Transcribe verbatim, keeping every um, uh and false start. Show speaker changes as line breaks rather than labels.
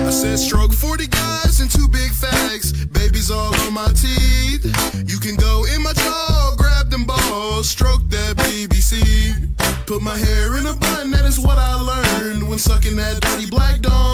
I said stroke forty guys and two big fags. Babies all on my teeth. You can go in my jaw, grab them balls, stroke that B B C. Put my hair in a bun, that is what I learned when sucking that dirty black dog.